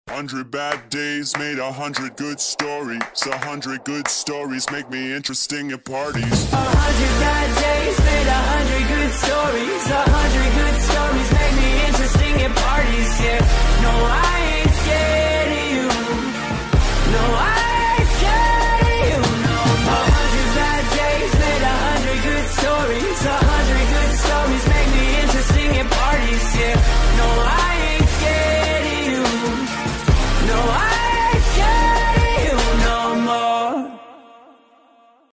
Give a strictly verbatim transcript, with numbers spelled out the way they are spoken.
Hundred bad days made a hundred good stories. A hundred good stories make me interesting at parties. A hundred bad days made a hundred